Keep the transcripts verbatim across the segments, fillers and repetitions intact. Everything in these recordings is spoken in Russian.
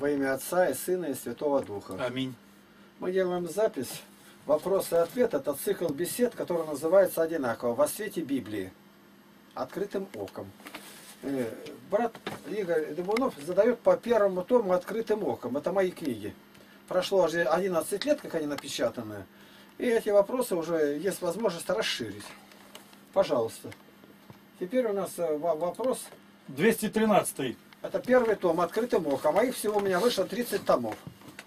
Во имя Отца и Сына и Святого Духа. Аминь. Мы делаем запись. Вопросы и ответы. Это цикл бесед, который называется одинаково «Во свете Библии». Открытым оком. Брат Игорь Дыбунов задает по первому тому «Открытым оком». Это мои книги. Прошло уже одиннадцать лет, как они напечатаны. И эти вопросы уже есть возможность расширить. Пожалуйста. Теперь у нас вопрос... двести тринадцатый. Это первый том «Открытым оком». А их всего у меня вышло тридцать томов.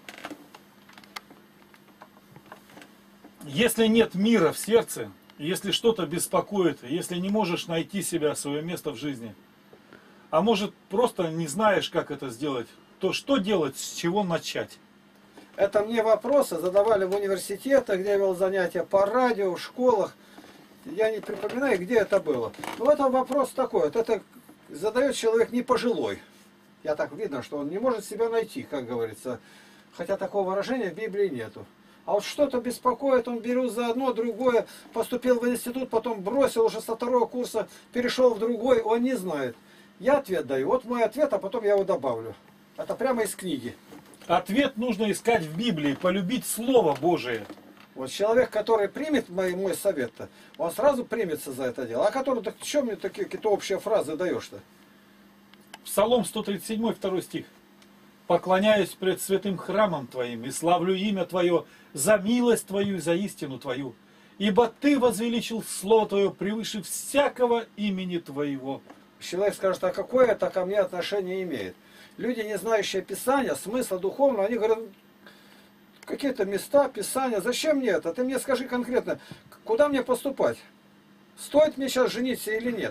Если нет мира в сердце, если что-то беспокоит, если не можешь найти себя, свое место в жизни, а может просто не знаешь, как это сделать, то что делать, с чего начать? Это мне вопросы задавали в университетах, где я вел занятия по радио, в школах. Я не припоминаю, где это было. Но это вопрос такой. Вот это задает человек не пожилой. Я так видно, что он не может себя найти, как говорится. Хотя такого выражения в Библии нету. А вот что-то беспокоит, он берет за одно, другое, поступил в институт, потом бросил уже со второго курса, перешел в другой, он не знает. Я ответ даю. Вот мой ответ, а потом я его добавлю. Это прямо из книги. Ответ нужно искать в Библии, полюбить Слово Божие. Вот человек, который примет мой, мой совет-то, он сразу примется за это дело. А который, так что мне такие какие-то общие фразы даешь-то? Псалом сто тридцать семь, второй стих. «Поклоняюсь пред святым храмом Твоим и славлю имя Твое за милость Твою и за истину Твою, ибо Ты возвеличил Слово Твое превыше всякого имени Твоего». Человек скажет, а какое это ко мне отношение имеет? Люди, не знающие Писания, смысла духовного, они говорят, какие-то места, Писания, зачем мне это? Ты мне скажи конкретно, куда мне поступать? Стоит мне сейчас жениться или нет?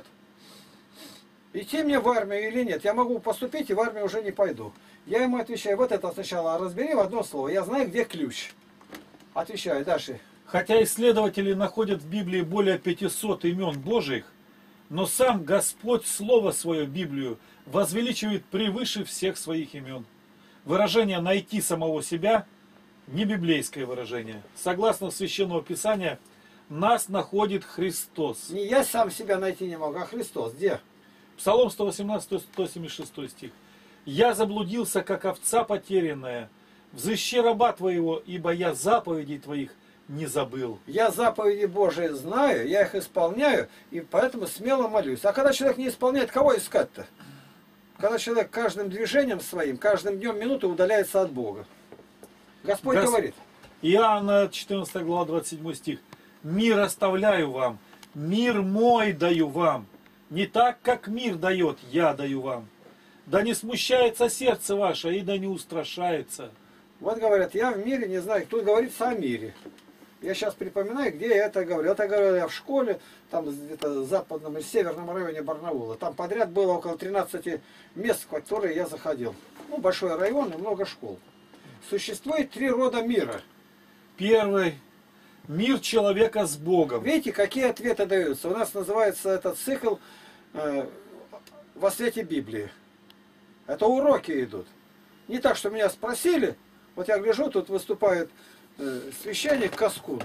Идти мне в армию или нет? Я могу поступить и в армию уже не пойду. Я ему отвечаю, вот это сначала разбери в одно слово. Я знаю, где ключ. Отвечаю, дальше. Хотя исследователи находят в Библии более пятисот имен Божьих, но сам Господь Слово Свое, Библию, возвеличивает превыше всех своих имен. Выражение «найти самого себя» не библейское выражение. Согласно Священного Писания, нас находит Христос. Не я сам себя найти не могу, а Христос. Где? Псалом сто восемнадцать, сто семьдесят шесть стих. «Я заблудился, как овца потерянная. Взыщи раба Твоего, ибо я заповедей Твоих не забыл». Я заповеди Божии знаю, я их исполняю, и поэтому смело молюсь. А когда человек не исполняет, кого искать-то? Когда человек каждым движением своим, каждым днем, минутой удаляется от Бога. Господь Гос... говорит. Иоанна четырнадцатая глава, двадцать седьмой стих. «Мир оставляю вам, мир мой даю вам. Не так, как мир дает, я даю вам. Да не смущается сердце ваше, и да не устрашается». Вот говорят, я в мире не знаю, тут говорится о мире. Я сейчас припоминаю, где я это говорю. Это говорю я в школе, там где-то в западном или северном районе Барнаула. Там подряд было около тринадцати мест, в которые я заходил. Ну, большой район и много школ. Существует три рода мира. Первый. Мир человека с Богом. Видите, какие ответы даются. У нас называется этот цикл э, «Во свете Библии». Это уроки идут. Не так, что меня спросили. Вот я гляжу, тут выступает э, священник Каскун.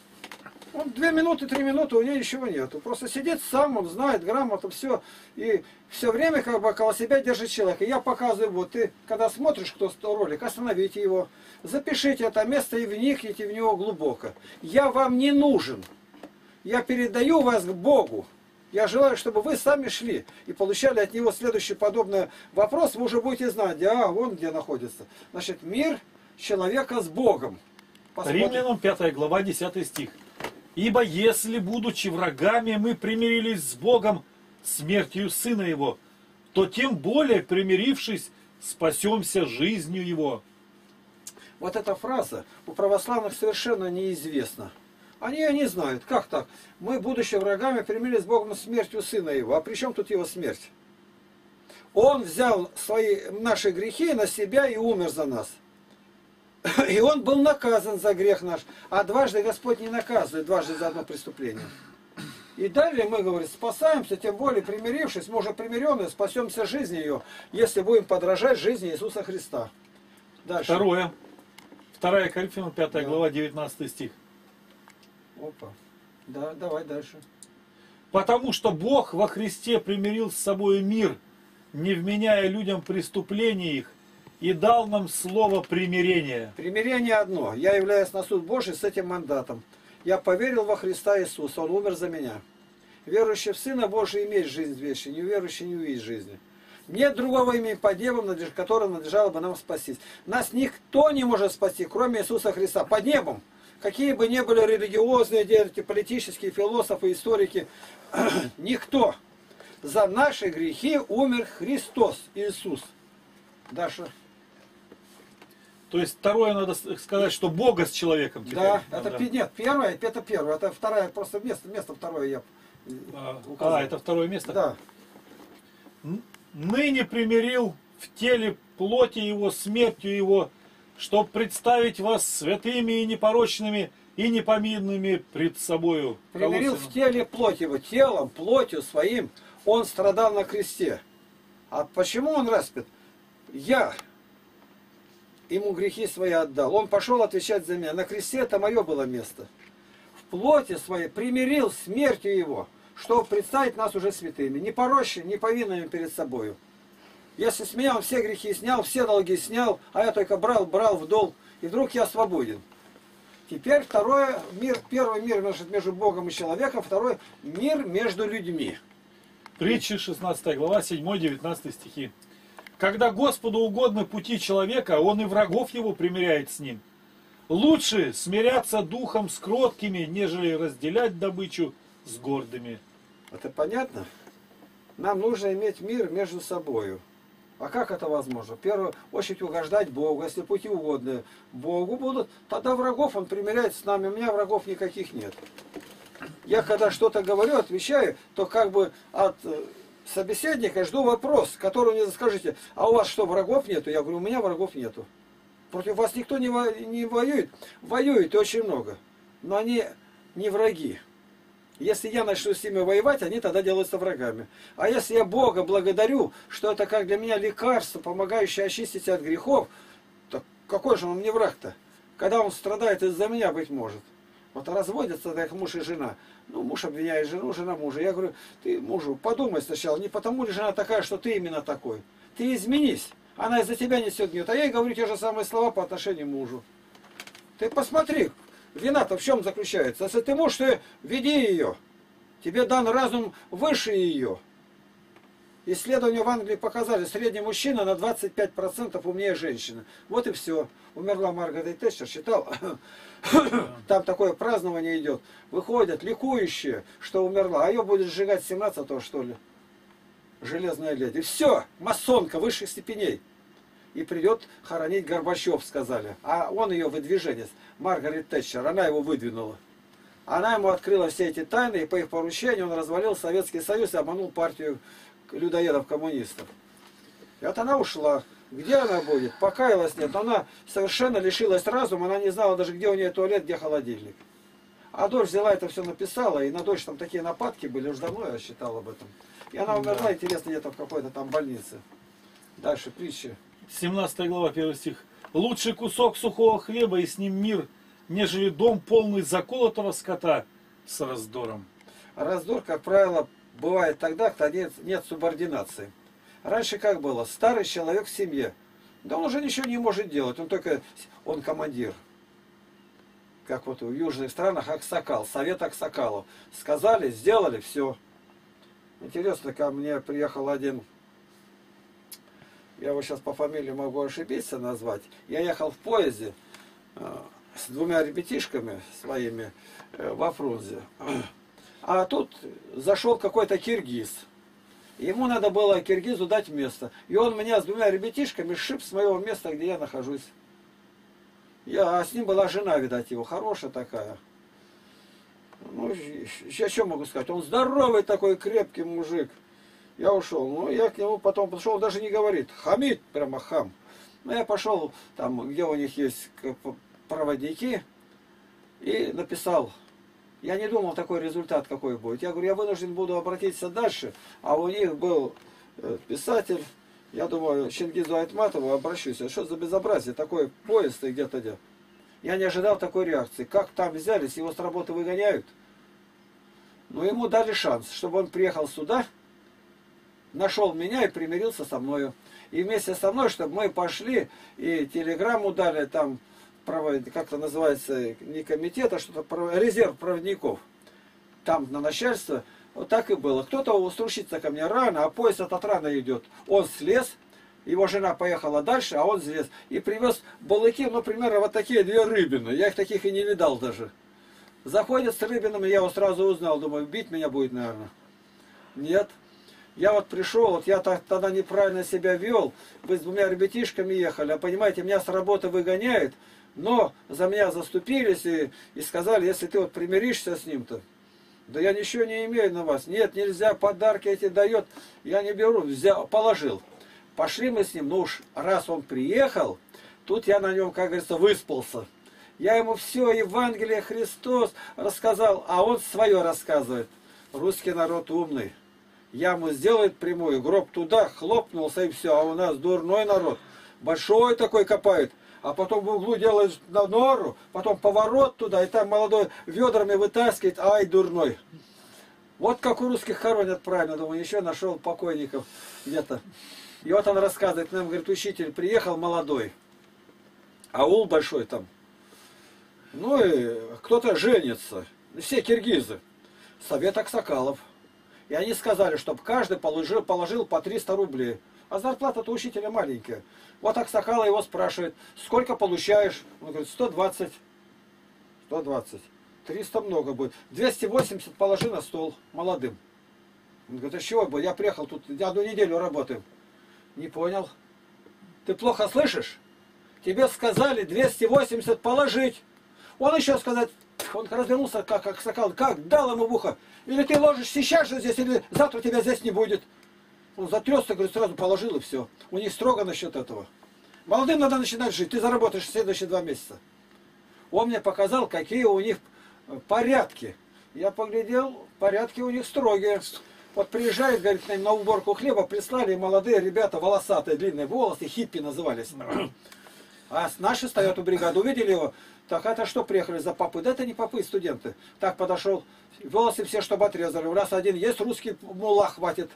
Он две минуты, три минуты, у него ничего нету. Просто сидит сам, он знает грамоту, все. И все время как бы около себя держит человека. И я показываю, вот ты, когда смотришь кто-то ролик, остановите его. Запишите это место и вникните в него глубоко. Я вам не нужен. Я передаю вас к Богу. Я желаю, чтобы вы сами шли и получали от него следующий подобный вопрос. Вы уже будете знать, а вон где находится. Значит, мир человека с Богом. Посмотрим. Римлянам пятая глава, десятый стих. «Ибо если, будучи врагами, мы примирились с Богом смертью Сына Его, то тем более, примирившись, спасемся жизнью Его». Вот эта фраза у православных совершенно неизвестна. Они ее не знают. Как так? Мы, будучи врагами, примирились с Богом смертью Сына Его. А при чем тут Его смерть? Он взял свои, наши грехи на себя и умер за нас. И Он был наказан за грех наш. А дважды Господь не наказывает, дважды за одно преступление. И далее мы, говорим, спасаемся, тем более примирившись, мы уже примиренные, спасемся жизнью ее, если будем подражать жизни Иисуса Христа. Дальше. Второе. Вторая Коринфянам, пятая глава, девятнадцатый стих. Опа. Да, давай дальше. «Потому что Бог во Христе примирил с собой мир, не вменяя людям преступления их, и дал нам слово примирения. Примирение одно. Я являюсь на суд Божий с этим мандатом. Я поверил во Христа Иисуса, Он умер за меня. Верующий в Сына Божия имеет жизнь вечную, неверующий не увидит жизни. Нет другого имени под небом, которое надлежало бы нам спастись. Нас никто не может спасти, кроме Иисуса Христа. Под небом. Какие бы ни были религиозные, политические, философы, историки, никто. За наши грехи умер Христос, Иисус. Даша. То есть второе надо сказать, что Бога с человеком. Теперь. Да, это да. Нет, первое, это первое, это второе, просто место, место второе я а, указал. А, это второе место? Да. Ныне примирил в теле плоти его, смертью его, чтобы представить вас святыми и непорочными и непоминными пред собою. Примирил в теле плоть его, телом, плотью своим, он страдал на кресте. А почему он распят? Я ему грехи свои отдал. Он пошел отвечать за меня. На кресте это мое было место. В плоти своей примирил смертью его, чтобы представить нас уже святыми. Не порочными, не повинными перед собою. Если с меня он все грехи снял, все долги снял, а я только брал, брал в долг, и вдруг я свободен. Теперь второй мир, первый мир между Богом и человеком, второй мир между людьми. Притчи, шестнадцатая глава, седьмой-девятнадцатый стихи. Когда Господу угодны пути человека, он и врагов его примиряет с ним. Лучше смиряться духом с кроткими, нежели разделять добычу с гордыми. Это понятно? Нам нужно иметь мир между собою. А как это возможно? В первую очередь угождать Богу. Если пути угодны Богу будут, тогда врагов он примиряет с нами. У меня врагов никаких нет. Я когда что-то говорю, отвечаю, то как бы от собеседника жду вопрос, который мне скажите, а у вас что, врагов нету? Я говорю, у меня врагов нету. Против вас никто не, во, не воюет. Воюет очень много. Но они не враги. Если я начну с ними воевать, они тогда делаются врагами. А если я Бога благодарю, что это как для меня лекарство, помогающее очистить от грехов, то какой же он мне враг-то? Когда он страдает из-за меня, быть может. Вот разводятся так муж и жена. Ну, муж обвиняет жену, жена мужа. Я говорю, ты мужу подумай сначала, не потому ли жена такая, что ты именно такой. Ты изменись. Она из-за тебя несет гнет. А я ей говорю те же самые слова по отношению к мужу. Ты посмотри, вина-то в чем заключается? Если ты муж, ты веди ее. Тебе дан разум выше ее. Исследования в Англии показали, средний мужчина на двадцать пять процентов умнее женщины. Вот и все. Умерла Маргарет Тэтчер, считал. Там такое празднование идет. Выходят ликующие, что умерла. А ее будет сжигать семнадцатого, что ли. Железная леди. Все, масонка высших степеней. И придет хоронить Горбачев, сказали. А он ее выдвиженец. Маргарет Тэтчер, она его выдвинула. Она ему открыла все эти тайны, и по их поручению он развалил Советский Союз и обманул партию людоедов-коммунистов. И вот она ушла. Где она будет? Покаялась нет. Но она совершенно лишилась разума. Она не знала даже, где у нее туалет, где холодильник. А дочь взяла это все, написала. И на дочь там такие нападки были. Уж давно я считал об этом. И она умерла, да. Интересно, где-то в какой-то там больнице. Дальше притча. семнадцатая глава, первый стих. Лучше кусок сухого хлеба и с ним мир, нежели дом полный заколотого скота с раздором. Раздор, как правило, бывает тогда, когда нет, нет субординации. Раньше как было? Старый человек в семье. Да он уже ничего не может делать. Он только, он командир. Как вот в южных странах Аксакал, совет Аксакалов. Сказали, сделали, все. Интересно, ко мне приехал один, я его сейчас по фамилии могу ошибиться назвать. Я ехал в поезде э, с двумя ребятишками своими э, во Фрунзе. А тут зашел какой-то киргиз. Ему надо было киргизу дать место. И он меня с двумя ребятишками сшиб с моего места, где я нахожусь. Я, а с ним была жена, видать, его, хорошая такая. Ну, я что могу сказать? Он здоровый такой, крепкий мужик. Я ушел. Ну, я к нему потом подошел, даже не говорит. Хамит, прямо хам. Ну, я пошел, там, где у них есть проводники, и написал. Я не думал, такой результат какой будет. Я говорю, я вынужден буду обратиться дальше. А у них был писатель, я думаю, Чингизу Айтматову обращусь. А что за безобразие? Такой поезд и где-то где. Я не ожидал такой реакции. Как там взялись, его с работы выгоняют. Но ему дали шанс, чтобы он приехал сюда, нашел меня и примирился со мною. и вместе со мной, чтобы мы пошли и телеграмму дали, там, как-то называется, не комитет, а что-то, резерв проводников. Там на начальство, вот так и было. Кто-то устручится ко мне рано, а поезд этот рано идет. Он слез, его жена поехала дальше, а он слез. И привез балыки, ну, примерно, вот такие две рыбины. Я их таких и не видал даже. Заходит с рыбинами, я его сразу узнал, думаю, бить меня будет, наверное. Нет. Я вот пришел, вот я так, тогда неправильно себя вел, вы с двумя ребятишками ехали, а понимаете, меня с работы выгоняют, но за меня заступились и, и сказали, если ты вот примиришься с ним-то, да я ничего не имею на вас. Нет, нельзя, подарки эти дает, я не беру, взял, положил. Пошли мы с ним, ну уж раз он приехал, тут я на нем, как говорится, выспался. Я ему все, Евангелие, Христос рассказал, а он свое рассказывает. Русский народ умный. Яму сделает прямую, гроб туда, хлопнулся и все. А у нас дурной народ. Большой такой копает. А потом в углу делает на нору, потом поворот туда, и там молодой ведрами вытаскивает, ай, дурной. Вот как у русских хоронят правильно, думаю, еще нашел покойников где-то. И вот он рассказывает, нам, говорит, учитель приехал молодой, аул большой там. Ну и кто-то женится, все киргизы, совет аксакалов. И они сказали, чтобы каждый положил, положил по триста рублей. А зарплата-то учителя маленькая. Вот аксакалы его спрашивают, сколько получаешь? Он говорит, сто двадцать. сто двадцать. триста много будет. двести восемьдесят положи на стол молодым. Он говорит, а с чего бы? Я приехал тут, одну неделю работаем. Не понял. Ты плохо слышишь? Тебе сказали двести восемьдесят положить. Он еще сказать, он развернулся, как аксакал, как дал ему в ухо. Или ты ложишь сейчас же здесь, или завтра тебя здесь не будет. Он затрясся, говорит, сразу положил и все. У них строго насчет этого. Молодым надо начинать жить, ты заработаешь в следующие два месяца. Он мне показал, какие у них порядки. Я поглядел, порядки у них строгие. Вот приезжает, говорит, на уборку хлеба, прислали молодые ребята, волосатые, длинные волосы, хиппи назывались. А наши стоят у бригады, увидели его, так это что приехали за попы? Да это не попы, студенты. Так подошел, волосы все, чтобы отрезали. У нас один есть русский мулла, хватит.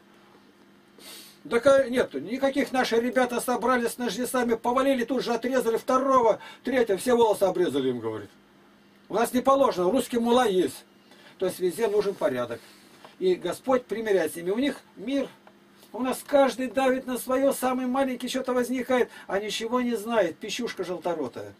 Так нету, никаких наши ребята собрались с ножницами, повалили, тут же отрезали второго, третьего, все волосы обрезали, им говорит. У нас не положено, русский мулла есть. То есть везде нужен порядок. И Господь примиряет с ними. У них мир. У нас каждый давит на свое, самый маленький что-то возникает, а ничего не знает, пищушка желторотая.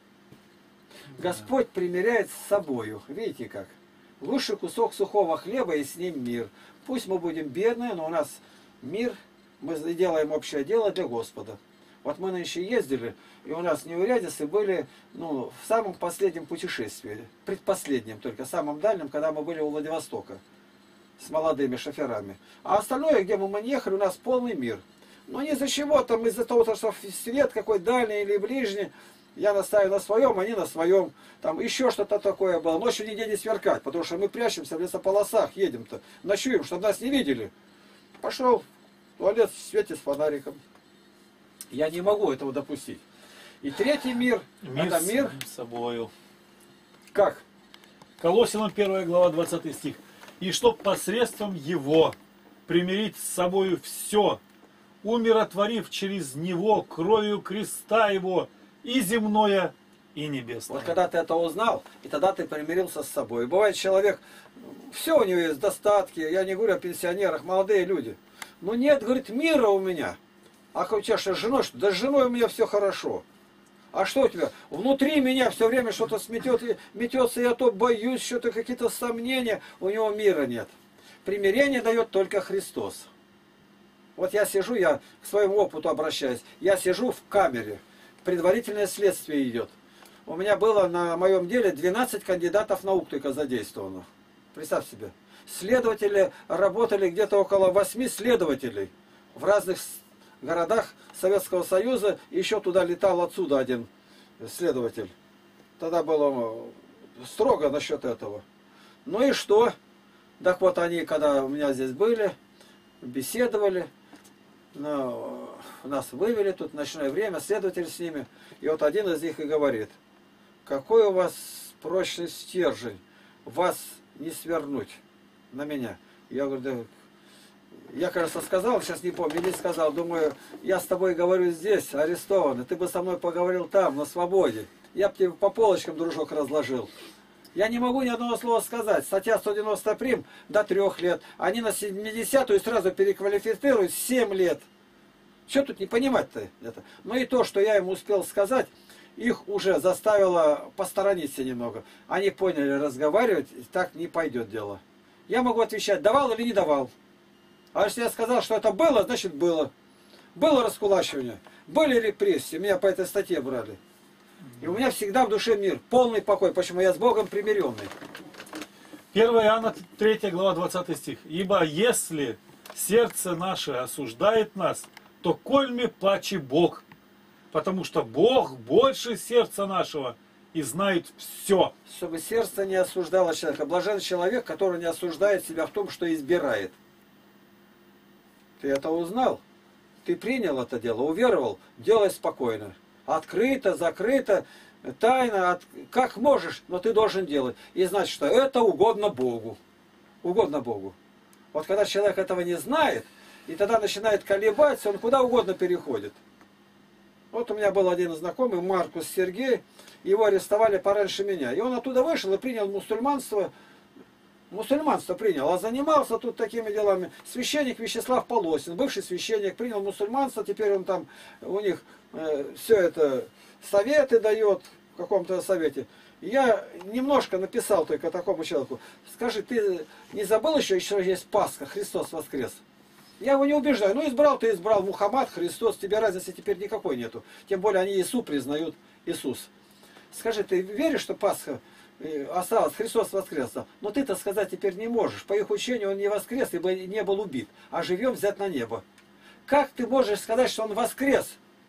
Господь примиряет с собою. Видите как? Лучше кусок сухого хлеба и с ним мир. Пусть мы будем бедные, но у нас мир, мы делаем общее дело для Господа. Вот мы нынче ездили, и у нас неурядицы были ну, в самом последнем путешествии, предпоследнем только, самом дальнем, когда мы были у Владивостока с молодыми шоферами. А остальное, где мы не ехали, у нас полный мир. Но не из-за чего, там из-за того, что свет какой дальний или ближний, я настаиваю на своем, они на своем. Там еще что-то такое было. Ночью нигде не сверкать, потому что мы прячемся в лесополосах, едем-то, ночуем, чтобы нас не видели. Пошел в туалет в свете с фонариком. Я не могу этого допустить. И третий мир, мир это мир с собою. Как? Колоссянам первая глава двадцатый стих. И чтоб посредством его примирить с собою все, умиротворив через него кровью креста его и земное, и небесное. Вот когда ты это узнал, и тогда ты примирился с собой. Бывает человек, все у него есть, достатки, я не говорю о пенсионерах, молодые люди. Но нет, говорит, мира у меня. А у тебя что, с женой? Что? Да с женой у меня все хорошо. А что у тебя? Внутри меня все время что-то сметет, метется, я то боюсь, что-то какие-то сомнения. У него мира нет. Примирение дает только Христос. Вот я сижу, я к своему опыту обращаюсь. Я сижу в камере. Предварительное следствие идет. У меня было на моем деле двенадцать кандидатов наук только задействовано. Представь себе. Следователи работали где-то около восьми следователей в разных городах Советского Союза. Еще туда летал отсюда один следователь. Тогда было строго насчет этого. Ну и что? Так вот они, когда у меня здесь были, беседовали, ну, нас вывели тут в ночное время, следователь с ними. И вот один из них и говорит, какой у вас прочный стержень, вас не свернуть на меня. Я говорю, да, Я, кажется, сказал, сейчас не помню, не сказал, думаю, я с тобой говорю здесь, арестованный, ты бы со мной поговорил там, на свободе. Я бы тебе по полочкам, дружок, разложил. Я не могу ни одного слова сказать. Статья сто девяносто прим до трех лет. Они на семидесятую сразу переквалифицируют семь лет. Что тут не понимать-то это? Но и то, что я им успел сказать, их уже заставило посторониться немного. Они поняли, разговаривать так не пойдет дело. Я могу отвечать, давал или не давал. А если я сказал, что это было, значит было. Было раскулачивание, были репрессии, меня по этой статье брали. И у меня всегда в душе мир, полный покой. Почему? Я с Богом примиренный. первое Иоанна третья глава двадцатый стих. Ибо если сердце наше осуждает нас, то кольми плаче Бог. Потому что Бог больше сердца нашего и знает все. Чтобы сердце не осуждало человека. Блажен человек, который не осуждает себя в том, что избирает. Ты это узнал? Ты принял это дело, уверовал, делай спокойно. Открыто, закрыто, тайно, от... как можешь, но ты должен делать. И знать, что это угодно Богу. Угодно Богу. Вот когда человек этого не знает, и тогда начинает колебаться, он куда угодно переходит. Вот у меня был один знакомый, Маркус Сергей, его арестовали пораньше меня. И он оттуда вышел и принял мусульманство. Мусульманство принял, а занимался тут такими делами. Священник Вячеслав Полосин, бывший священник, принял мусульманство, теперь он там, у них э, все это советы дает в каком-то совете. Я немножко написал только такому человеку, скажи, ты не забыл еще, еще есть Пасха, Христос воскрес? Я его не убеждаю, ну избрал ты избрал, Мухаммад, Христос, тебе разницы теперь никакой нету. Тем более они Иису признают, Иисус. Скажи, ты веришь, что Пасха осталось, Христос воскрес? Но ты-то сказать теперь не можешь. По их учению он не воскрес, ибо не был убит, а живем взят на небо. Как ты можешь сказать, что он воскрес?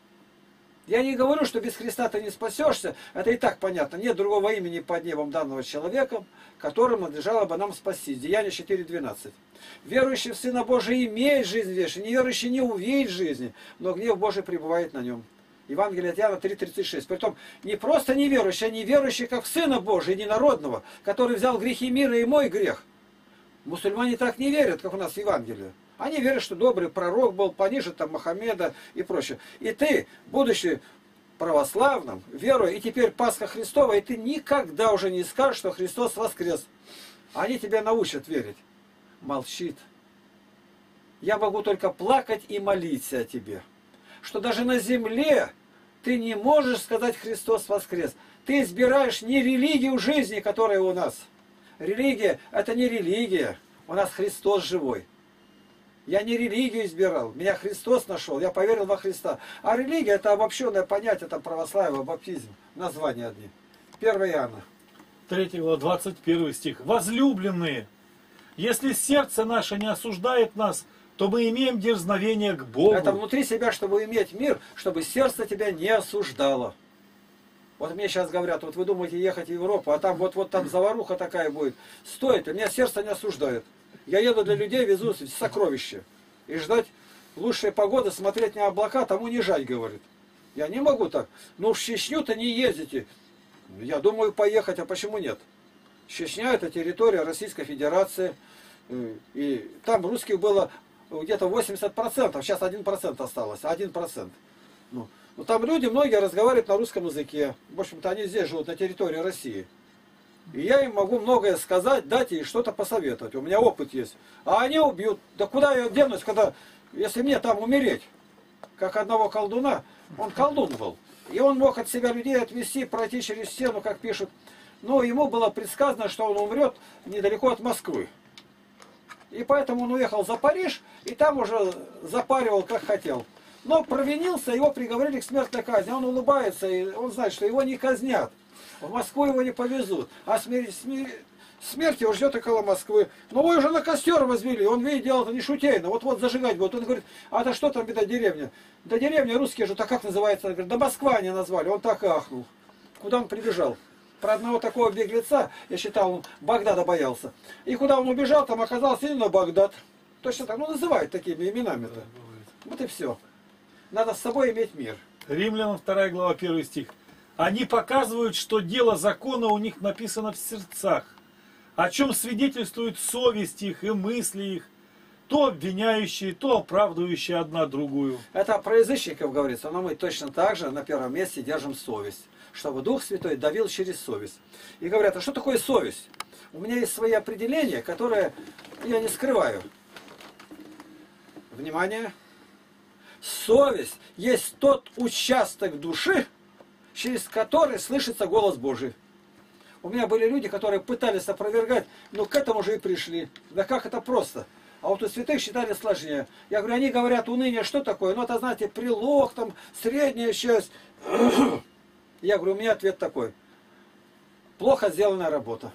Я не говорю, что без Христа ты не спасешься. Это и так понятно. Нет другого имени под небом данного человеком, которым надлежало бы нам спасти. Деяние четыре двенадцать. Верующий в Сына Божия имеет жизнь вечную, неверующий не увидит жизни, но гнев Божий пребывает на нем. Евангелие от Иоанна три тридцать шесть. Притом не просто неверующий, а неверующий как в Сына Божия, единородного, который взял грехи мира и мой грех. Мусульмане так не верят, как у нас в Евангелии. Они верят, что добрый пророк был пониже там Мохаммеда и прочее. И ты, будучи православным, веруя, и теперь Пасха Христова, и ты никогда уже не скажешь, что Христос воскрес. Они тебя научат верить. Молчит. Я могу только плакать и молиться о тебе. Что даже на земле ты не можешь сказать Христос воскрес. Ты избираешь не религию жизни, которая у нас. Религия – это не религия. У нас Христос живой. Я не религию избирал, меня Христос нашел, я поверил во Христа. А религия – это обобщенное понятие, там православие, баптизм, названия одни. первое Иоанна. третья глава, двадцать первый стих. Возлюбленные, если сердце наше не осуждает нас, то мы имеем дерзновение к Богу. Это внутри себя, чтобы иметь мир, чтобы сердце тебя не осуждало. Вот мне сейчас говорят, вот вы думаете ехать в Европу, а там вот, вот там заваруха такая будет. Стоит, и меня сердце не осуждает. Я еду для людей, везу сокровища. И ждать лучшей погоды, смотреть на облака, тому не жаль, говорит. Я не могу так. Ну в Чечню-то не ездите. Я думаю поехать, а почему нет? Чечня это территория Российской Федерации. И там русских было где-то восемьдесят процентов, сейчас один процент осталось, один процент. Ну, ну там люди, многие разговаривают на русском языке. В общем-то они здесь живут, на территории России. И я им могу многое сказать, дать и что-то посоветовать. У меня опыт есть. А они убьют. Да куда я денусь, когда, если мне там умереть? Как одного колдуна, он колдун был. И он мог от себя людей отвести, пройти через стену, как пишут. Но ему было предсказано, что он умрет недалеко от Москвы. И поэтому он уехал за Париж, и там уже запаривал, как хотел. Но провинился, его приговорили к смертной казни. Он улыбается, и он знает, что его не казнят. В Москву его не повезут. А смерть, смерть, смерть его ждет около Москвы. Но вы уже на костер возвели. Он видит, дело-то не шутейно. Вот-вот зажигать будет. Он говорит, а это что там, беда, деревня? Да деревня русские же, так как называется? Он говорит, да Москва они назвали. Он так и ахнул. Куда он прибежал? Про одного такого беглеца, я считал, он Багдада боялся. И куда он убежал, там оказался именно Багдад. Точно так, ну называют такими именами-то. Вот и все. Надо с собой иметь мир. Римлянам вторая глава, первый стих. Они показывают, что дело закона у них написано в сердцах, о чем свидетельствует совесть их и мысли их, то обвиняющие, то оправдывающие одна другую. Это про язычников говорится, но мы точно так же на первом месте держим совесть, чтобы Дух Святой давил через совесть. И говорят, а что такое совесть? У меня есть свои определения, которые я не скрываю. Внимание! Совесть есть тот участок души, через который слышится голос Божий. У меня были люди, которые пытались опровергать, но к этому же и пришли. Да как это просто? А вот у святых считали сложнее. Я говорю, они говорят, уныние что такое? Ну это, знаете, прилог, там, средняя часть. Я говорю, у меня ответ такой. Плохо сделанная работа.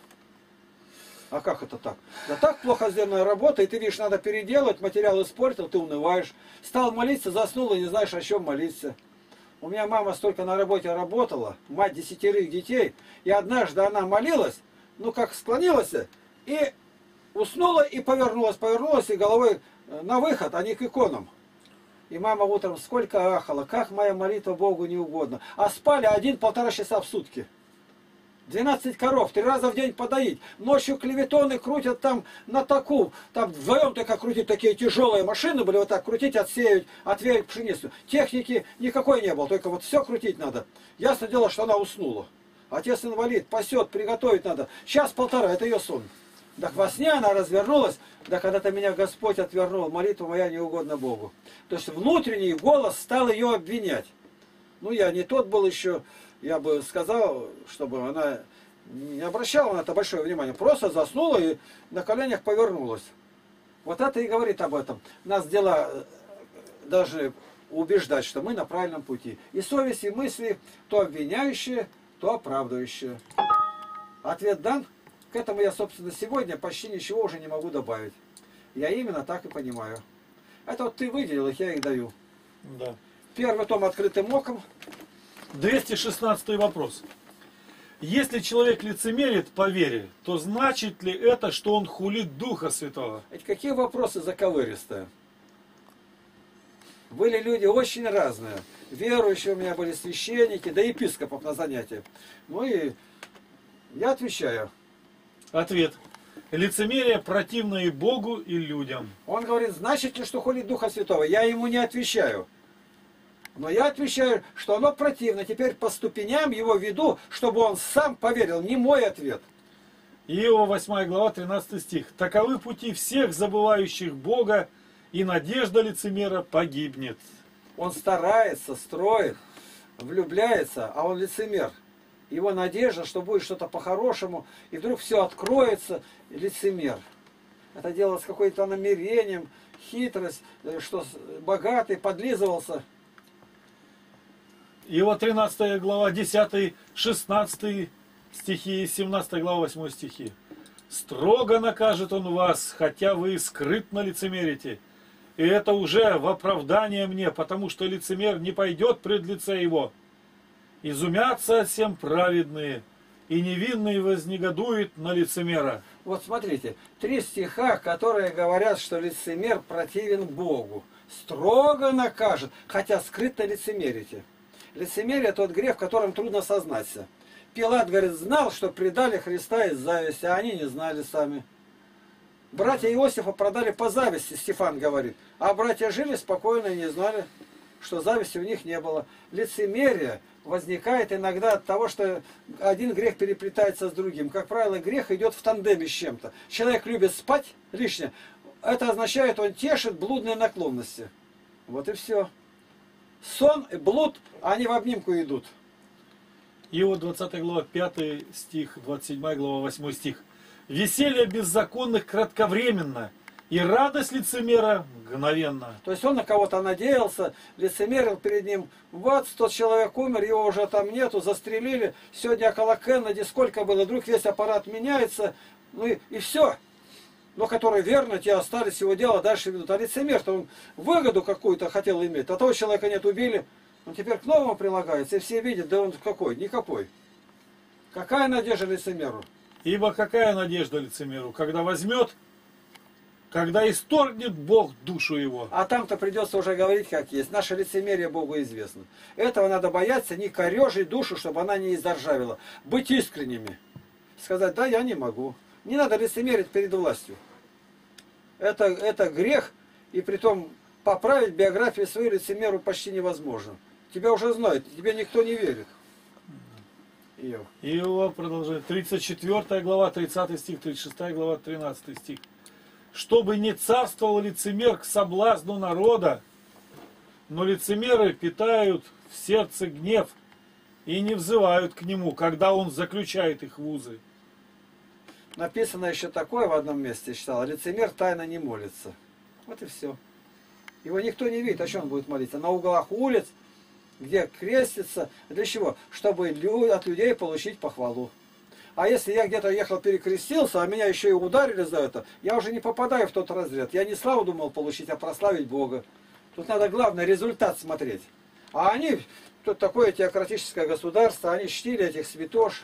А как это так? Да так плохо сделанная работа, и ты видишь, надо переделать, материал испортил, ты унываешь. Стал молиться, заснул и не знаешь, о чем молиться. У меня мама столько на работе работала, мать десятерых детей, и однажды она молилась, ну как склонилась, и уснула, и повернулась, повернулась, и головой на выход, а не к иконам. И мама утром сколько ахала, как моя молитва Богу не угодно. А спали один-полтора часа в сутки. двенадцать коров, три раза в день подоить. Ночью клеветоны крутят там на таку. Там вдвоем только крутить такие тяжелые машины были, вот так крутить, отсеять, отвеять пшеницу. Техники никакой не было, только вот все крутить надо. Ясно дело, что она уснула. Отец инвалид, пасет, приготовить надо. Час-полтора, это ее сон. Так во сне она развернулась, да когда-то меня Господь отвернул, молитва моя не угодна Богу. То есть внутренний голос стал ее обвинять. Ну я не тот был еще, я бы сказал, чтобы она не обращала на это большое внимание. Просто заснула и на коленях повернулась. Вот это и говорит об этом. Нас дела должны убеждать, что мы на правильном пути. И совесть, и мысли то обвиняющие, то оправдывающие. Ответ дан. К этому я, собственно, сегодня почти ничего уже не могу добавить. Я именно так и понимаю. Это вот ты выделил их, я их даю. Да. Первый том открытым оком. двести шестнадцатый вопрос. Если человек лицемерит по вере, то значит ли это, что он хулит Духа Святого? Ведь какие вопросы заковыристые? Были люди очень разные. Верующие у меня были священники, да епископов на занятиях. Ну и я отвечаю. Ответ. Лицемерие противно и Богу, и людям. Он говорит, значит ли, что хулит Духа Святого? Я ему не отвечаю. Но я отвечаю, что оно противно. Теперь по ступеням его веду, чтобы он сам поверил. Не мой ответ. Иова восьмая глава, тринадцатый стих. Таковы пути всех забывающих Бога, и надежда лицемера погибнет. Он старается, строит, влюбляется, а он лицемер. Его надежда, что будет что-то по-хорошему, и вдруг все откроется, лицемер. Это дело с какой-то намерением, хитрость, что богатый подлизывался. Иова тринадцатая глава, десятый, шестнадцатый стихи, семнадцатая глава, восьмой стихи. Строго накажет он вас, хотя вы скрытно лицемерите. И это уже в оправдание мне, потому что лицемер не пойдет пред лице его. Изумятся всем праведные, и невинный вознегодует на лицемера. Вот смотрите, три стиха, которые говорят, что лицемер противен Богу. Строго накажет, хотя скрыто лицемерите. Лицемерие тот грех, в котором трудно сознаться. Пилат, говорит, знал, что предали Христа из зависти, а они не знали сами. Братья Иосифа продали по зависти, Стефан говорит. А братья жили спокойно и не знали, что зависти у них не было. Лицемерие возникает иногда от того, что один грех переплетается с другим. Как правило, грех идет в тандеме с чем-то. Человек любит спать лишнее. Это означает, он тешит блудные наклонности. Вот и все. Сон и блуд, они в обнимку идут. Иова двадцатая глава, пятый стих, двадцать седьмая глава, восьмой стих. Веселье беззаконных кратковременно, и радость лицемера мгновенно. То есть он на кого-то надеялся, лицемерил перед ним. Вот, тот человек умер, его уже там нету, застрелили. Сегодня около Кеннеди сколько было, вдруг весь аппарат меняется. Ну и, и все. Но которые верно те остались, его дело дальше ведут. А лицемер-то он выгоду какую-то хотел иметь. А того человека нет, убили. Он теперь к новому прилагается, и все видят, да он какой? Никакой. Какая надежда лицемеру? Ибо какая надежда лицемеру, когда возьмет, когда исторгнет Бог душу его. А там-то придется уже говорить как есть. Наше лицемерие Богу известно. Этого надо бояться, не корежить душу, чтобы она не издоржавила. Быть искренними. Сказать, да, я не могу. Не надо лицемерить перед властью. это, это грех, и притом поправить биографию свою лицемеру почти невозможно. Тебя уже знают, тебе никто не верит. Иов. Иова продолжает. тридцать четвёртая глава, тридцатый стих, тридцать шестая глава, тринадцатый стих. Чтобы не царствовал лицемер к соблазну народа, но лицемеры питают в сердце гнев и не взывают к нему, когда он заключает их в узы. Написано еще такое в одном месте, читал, лицемер тайно не молится. Вот и все. Его никто не видит, о чем он будет молиться. На углах улиц, где крестится. Для чего? Чтобы от людей получить похвалу. А если я где-то ехал, перекрестился, а меня еще и ударили за это, я уже не попадаю в тот разряд. Я не славу думал получить, а прославить Бога. Тут надо главное результат смотреть. А они, тут такое теократическое государство, они чтили этих святош.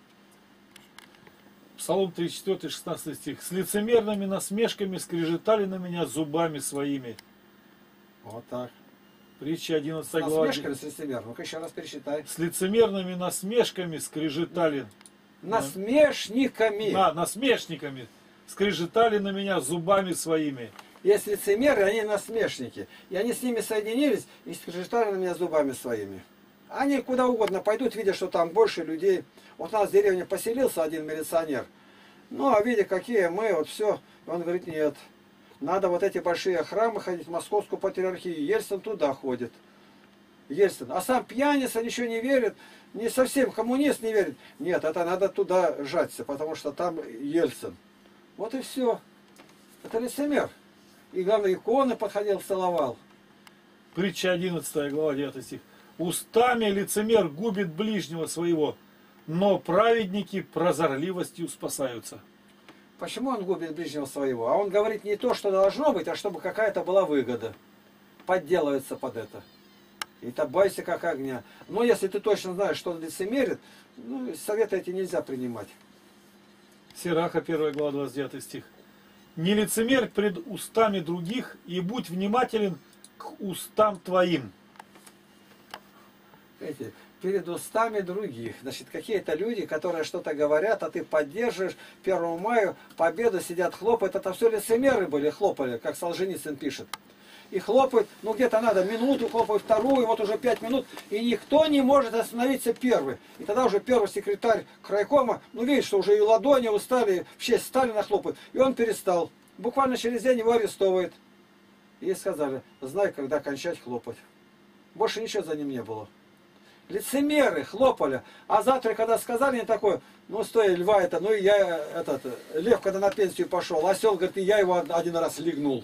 Псалом тридцать четыре, шестнадцатый стих. С лицемерными насмешками скрежетали на меня зубами своими. Вот так. Притча одиннадцатая глава. Насмешками с лицемером. Ну-ка еще раз пересчитай. С лицемерными насмешками скрежетали. Насмешниками. На, насмешниками скрежетали на меня зубами своими. Есть лицемеры, они насмешники. И они с ними соединились и скрежетали на меня зубами своими. Они куда угодно пойдут, видя, что там больше людей. Вот у нас в деревне поселился один милиционер. Ну, а видя, какие мы, вот все. Он говорит, нет. Надо вот эти большие храмы ходить, в Московскую патриархию. Ельцин туда ходит. Ельцин. А сам пьяница ничего не верит. Не совсем коммунист не верит. Нет, это надо туда жаться, потому что там Ельцин. Вот и все. Это лицемер. И главное, иконы подходил, целовал. Притча одиннадцатая глава, девятый стих. Устами лицемер губит ближнего своего, но праведники прозорливостью спасаются. Почему он губит ближнего своего? А он говорит не то, что должно быть, а чтобы какая-то была выгода. Подделывается под это. И табайся как огня. Но если ты точно знаешь, что он лицемерит, ну, советы эти нельзя принимать. Сираха, первая глава, двадцать девятый стих. Не лицемерь пред устами других, и будь внимателен к устам твоим. Видите, перед устами других. Значит, какие-то люди, которые что-то говорят, а ты поддерживаешь. первого мая победу сидят, хлопают. Это все лицемеры были, хлопали, как Солженицын пишет. И хлопают, ну где-то надо минуту, хлопают вторую, вот уже пять минут, и никто не может остановиться первый. И тогда уже первый секретарь крайкома, ну видит, что уже и ладони устали, в честь Сталина хлопают, и он перестал. Буквально через день его арестовывают. И сказали, знай, когда кончать хлопать. Больше ничего за ним не было. Лицемеры хлопали, а завтра, когда сказали не такое, ну стой, льва это, ну и я, этот, лев, когда на пенсию пошел, осел, говорит, и я его один раз легнул.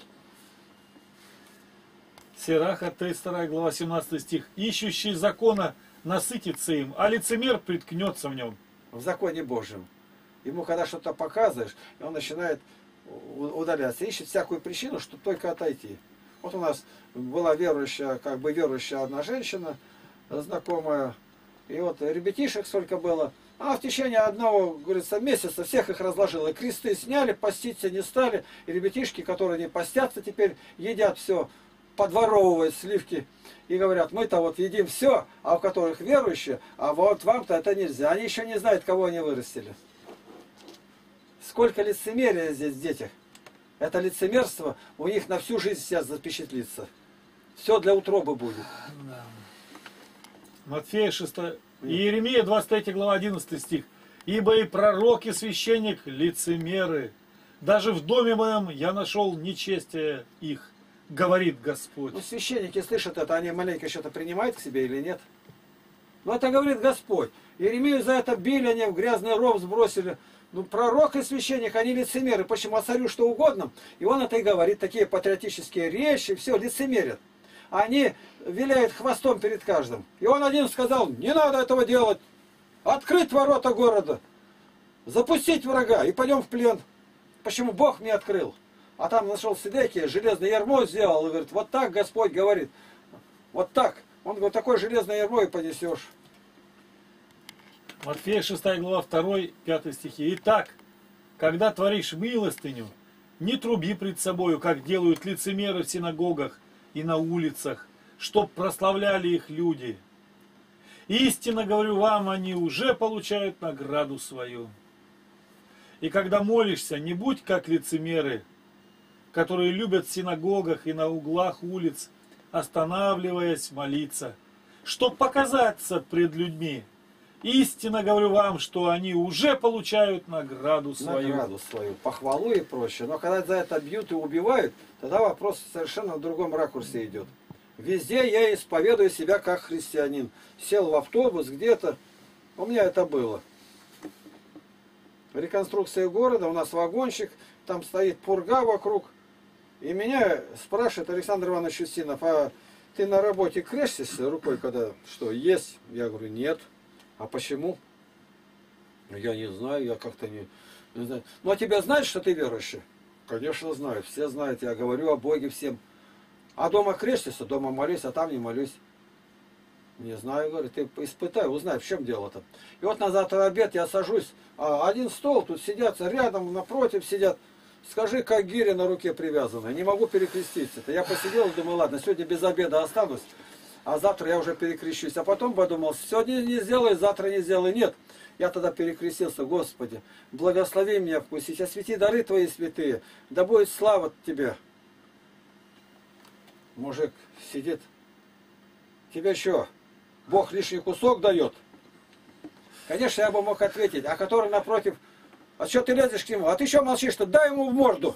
Сираха, тридцать вторая глава, семнадцатый стих. Ищущий закона насытится им, а лицемер приткнется в нем. В законе Божьем. Ему когда что-то показываешь, и он начинает удаляться, ищет всякую причину, чтобы только отойти. Вот у нас была верующая, как бы верующая одна женщина, знакомая, и вот ребятишек сколько было, а в течение одного, говорится, месяца всех их разложила. Кресты сняли, поститься не стали, и ребятишки, которые не постятся теперь, едят все, подворовывают сливки и говорят, мы-то вот едим все, а у которых верующие, а вот вам-то это нельзя. Они еще не знают, кого они вырастили. Сколько лицемерия здесь в детях. Это лицемерство у них на всю жизнь сейчас запечатлится. Все для утробы будет. Матфея шестая, Иеремия двадцать третья глава, одиннадцатый стих. Ибо и пророк, и священник лицемеры. Даже в доме моем я нашел нечестие их, говорит Господь. Ну, священники слышат это, они маленько что-то принимают к себе или нет? Но это говорит Господь. Иеремию за это били, они в грязный ров сбросили. Ну, пророк и священник, они лицемеры. Почему? А царю что угодно. И он это и говорит, такие патриотические речи, все, лицемерят. Они виляют хвостом перед каждым. И он один сказал, не надо этого делать. Открыть ворота города. Запустить врага и пойдем в плен. Почему? Бог мне открыл. А там нашел Седекия, железное ярмо сделал. И говорит, вот так Господь говорит. Вот так. Он говорит, такое железное ярмо и понесешь. Матфея шестая глава, второй, пятый стихи. Итак, когда творишь милостыню, не труби пред собою, как делают лицемеры в синагогах и на улицах, чтоб прославляли их люди. Истинно говорю вам, они уже получают награду свою. И когда молишься, не будь как лицемеры, которые любят в синагогах и на углах улиц, останавливаясь молиться, чтоб показаться пред людьми. Истинно говорю вам, что они уже получают награду свою. Награду свою, похвалу и прочее. Но когда за это бьют и убивают, тогда вопрос совершенно в другом ракурсе идет. Везде я исповедую себя как христианин. Сел в автобус где-то, у меня это было. Реконструкция города, у нас вагончик, там стоит пурга вокруг. И меня спрашивает Александр Иванович Устинов: а ты на работе крестишься рукой, когда что, есть? Я говорю, нет. А почему? Я не знаю, я как-то не, не знаю. Ну, а тебя знают, что ты верующий? Конечно, знают, все знают, я говорю о Боге всем. А дома крестишься, дома молюсь, а там не молюсь. Не знаю, говорю, ты испытай, узнай, в чем дело-то. И вот на завтра обед я сажусь, а один стол, тут сидят, рядом, напротив сидят. Скажи, как гиря на руке привязана, не могу перекреститься-то. Я посидел, думаю, ладно, сегодня без обеда останусь, а завтра я уже перекрещусь. А потом подумал, сегодня не сделаю, завтра не сделаю. Нет, я тогда перекрестился, Господи, благослови меня вкусить, освети дары Твои святые, да будет слава Тебе. Мужик сидит, тебе что, Бог лишний кусок дает? Конечно, я бы мог ответить, а который напротив, а что ты лезешь к нему? А ты еще молчишь-то, дай ему в морду.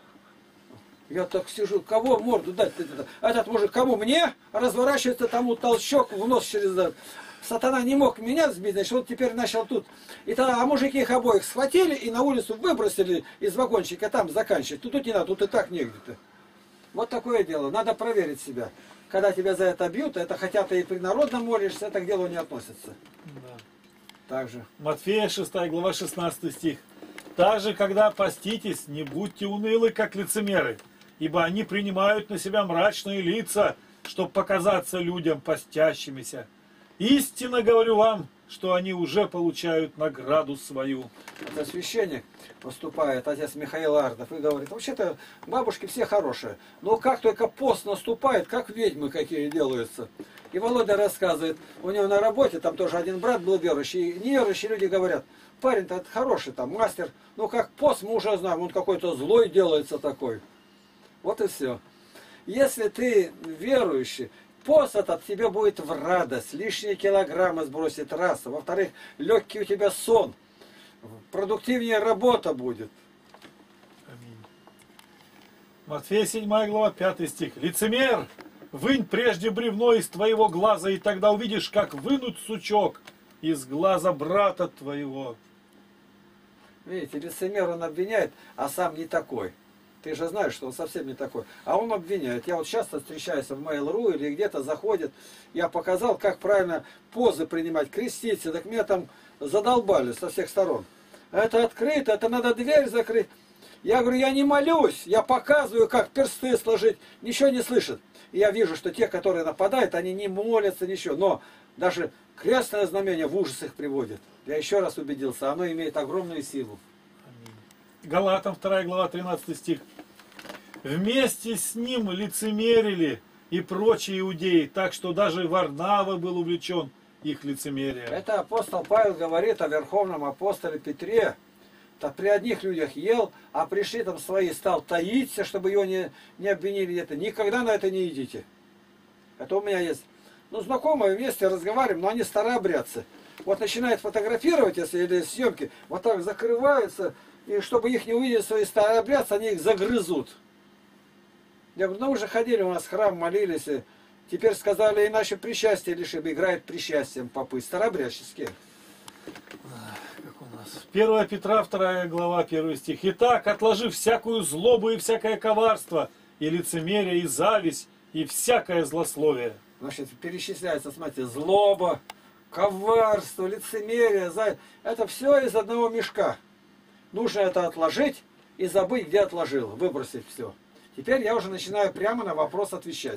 Я так сижу, кого в морду дать? Этот мужик кому? Мне? Разворачивается тому толчок в нос через... Сатана не мог меня сбить, значит, вот теперь начал тут. И тогда, а мужики их обоих схватили и на улицу выбросили из вагончика, там заканчивать. Тут, тут не надо, тут и так негде-то. Вот такое дело, надо проверить себя. Когда тебя за это бьют, это хотя ты и принародно молишься, это к делу не относится. Да. Так же. Матфея шестая глава шестнадцатый стих. «Также, когда поститесь, не будьте унылы, как лицемеры, ибо они принимают на себя мрачные лица, чтобы показаться людям постящимися. Истинно говорю вам, что они уже получают награду свою». Это священник выступает, отец Михаил Ардов, и говорит, вообще-то бабушки все хорошие, но как только пост наступает, как ведьмы какие делаются. И Володя рассказывает, у него на работе, там тоже один брат был верующий, и неверующие люди говорят, парень-то хороший, там, мастер, ну как пост мы уже знаем, он какой-то злой делается такой. Вот и все. Если ты верующий, пост этот тебе будет в радость, лишние килограммы сбросит, раз. Во-вторых, легкий у тебя сон, продуктивнее работа будет. Аминь. Матфея седьмая глава пятый стих. «Лицемер, вынь прежде бревно из твоего глаза, и тогда увидишь, как вынуть сучок из глаза брата твоего». Видите, лицемер он обвиняет, а сам не такой. Ты же знаешь, что он совсем не такой. А он обвиняет. Я вот часто встречаюсь в Mail.ru или где-то заходит. Я показал, как правильно позы принимать, креститься. Так меня там задолбали со всех сторон. Это открыто, это надо дверь закрыть. Я говорю, я не молюсь. Я показываю, как персты сложить. Ничего не слышат. И я вижу, что те, которые нападают, они не молятся, ничего. Но даже крестное знамение в ужас их приводит. Я еще раз убедился, оно имеет огромную силу. Галатам вторая глава тринадцатый стих. «Вместе с ним лицемерили и прочие иудеи, так что даже Варнава был увлечен их лицемерием». Это апостол Павел говорит о верховном апостоле Петре. То при одних людях ел, а пришли там свои, стал таиться, чтобы его не, не обвинили где-то. Никогда на это не идите. Это у меня есть. Ну, знакомые вместе разговариваем, но они старообрядцы. Вот начинают фотографировать, если или съемки, вот так закрываются, и чтобы их не увидели свои старообрядцы, они их загрызут. Я говорю, ну вы же ходили у нас в храм, молились, и теперь сказали, иначе причастие лишим, играет причастием попы, старообрядческие. Как у нас. первое Петра вторая глава первый стих. «Итак, отложив всякую злобу и всякое коварство, и лицемерие, и зависть, и всякое злословие». Значит, перечисляется, смотрите, злоба, коварство, лицемерие, зависть. Это все из одного мешка. Нужно это отложить и забыть, где отложил, выбросить все. Теперь я уже начинаю прямо на вопрос отвечать.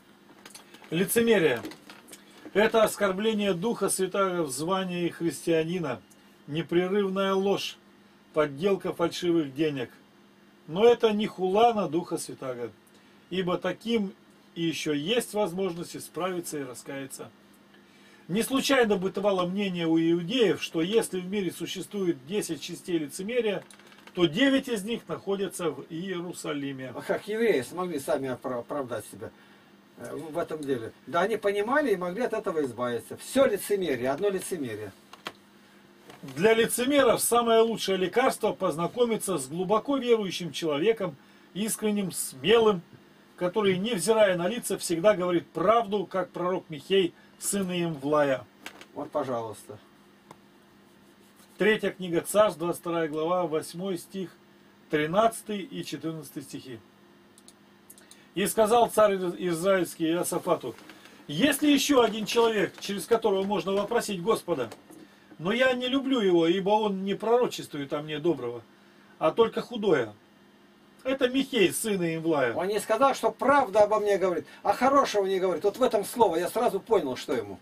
Лицемерие. Это оскорбление Духа Святаго в звании христианина, непрерывная ложь, подделка фальшивых денег. Но это не хула на Духа Святаго, ибо таким и еще есть возможность исправиться и раскаяться. Не случайно бытовало мнение у иудеев, что если в мире существует десять частей лицемерия, то девять из них находятся в Иерусалиме. А как евреи смогли сами оправдать себя в этом деле? Да, они понимали и могли от этого избавиться. Все лицемерие, одно лицемерие. Для лицемеров самое лучшее лекарство — познакомиться с глубоко верующим человеком, искренним, смелым, который, невзирая на лица, всегда говорит правду, как пророк Михей, сын Имлая. Вот, пожалуйста. Третья книга Царств, двадцать вторая глава, восьмой стих, тринадцатый и четырнадцатый стихи. «И сказал царь израильский Иосафату: есть ли еще один человек, через которого можно вопросить Господа? Но я не люблю его, ибо он не пророчествует о мне доброго, а только худое. Это Михей, сын Имлая». Он не сказал, что правда обо мне говорит, а хорошего не говорит. Вот в этом слово я сразу понял, что ему.